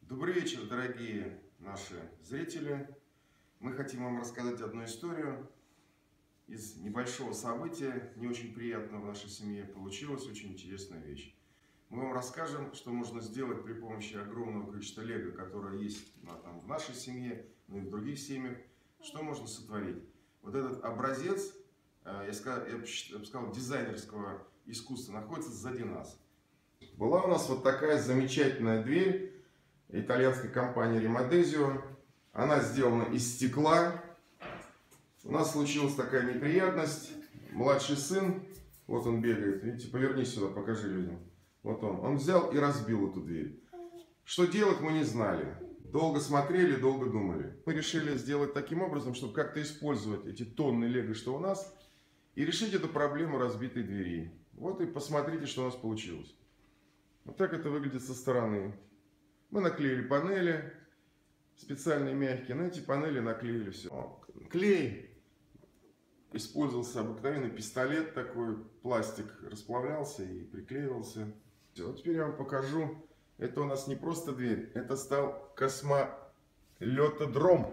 Добрый вечер, дорогие наши зрители. Мы хотим вам рассказать одну историю из небольшого события, не очень приятного в нашей семье. Получилась очень интересная вещь. Мы вам расскажем, что можно сделать при помощи огромного количества лего, которое есть в нашей семье, но и в других семьях. Что можно сотворить? Вот этот образец, я бы сказал, дизайнерского искусства находится сзади нас. Была у нас вот такая замечательная дверь итальянской компании Rimodesio. Она сделана из стекла. У нас случилась такая неприятность. Младший сын, вот он бегает, видите, поверни сюда, покажи людям. Вот он взял и разбил эту дверь. Что делать, мы не знали. Долго смотрели, долго думали. Мы решили сделать таким образом, чтобы как-то использовать эти тонны лего, что у нас, и решить эту проблему разбитой двери. Вот и посмотрите, что у нас получилось. Вот так это выглядит со стороны. Мы наклеили панели, специальные мягкие, на эти панели наклеили все. Клей использовался обыкновенный пистолет такой, пластик расплавлялся и приклеивался. Вот теперь я вам покажу. Это у нас не просто дверь, это стал космолетодром.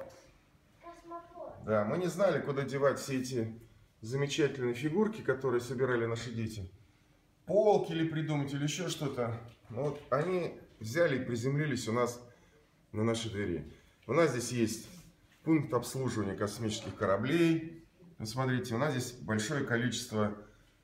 Да, мы не знали, куда девать все эти замечательные фигурки, которые собирали наши дети. Полки или придумать, или еще что-то. Вот они взяли и приземлились у нас на нашей двери. У нас здесь есть пункт обслуживания космических кораблей. Смотрите, у нас здесь большое количество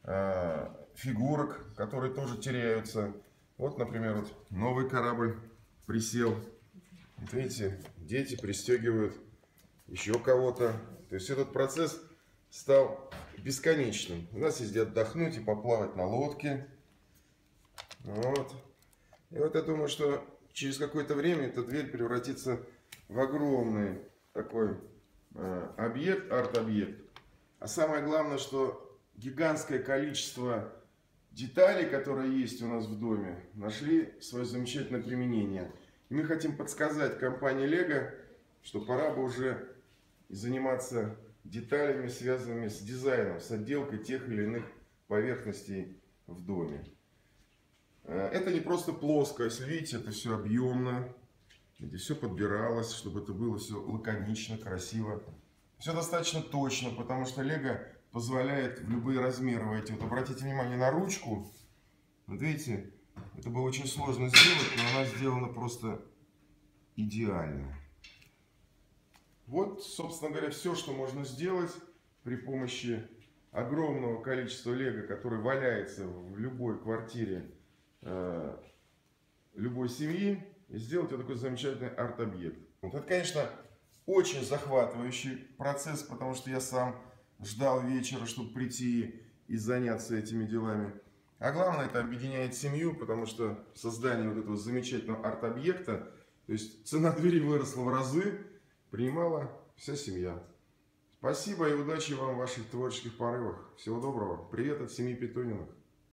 фигурок, которые тоже теряются. Вот, например, вот новый корабль присел. Вот видите, дети пристегивают еще кого-то. То есть этот процесс стал бесконечным. У нас есть где отдохнуть и поплавать на лодке. Вот. И вот я думаю, что через какое-то время эта дверь превратится в огромный такой объект, арт-объект. А самое главное, что гигантское количество деталей, которые есть у нас в доме, нашли свое замечательное применение. И мы хотим подсказать компании Лего, что пора бы уже заниматься деталями, связанными с дизайном, с отделкой тех или иных поверхностей в доме. Это не просто плоско, если видите, это все объемно, здесь все подбиралось, чтобы это было все лаконично, красиво. Все достаточно точно, потому что Лего позволяет в любые размеры войти. Вот обратите внимание на ручку. Вот видите, это было очень сложно сделать, но она сделана просто идеально. Вот, собственно говоря, все, что можно сделать при помощи огромного количества лего, который валяется в любой квартире любой семьи, и сделать вот такой замечательный арт-объект. Вот это, конечно, очень захватывающий процесс, потому что я сам ждал вечера, чтобы прийти и заняться этими делами. А главное, это объединяет семью, потому что создание вот этого замечательного арт-объекта, то есть цена двери выросла в разы, принимала вся семья. Спасибо и удачи вам в ваших творческих порывах. Всего доброго. Привет от семьи Петуниных.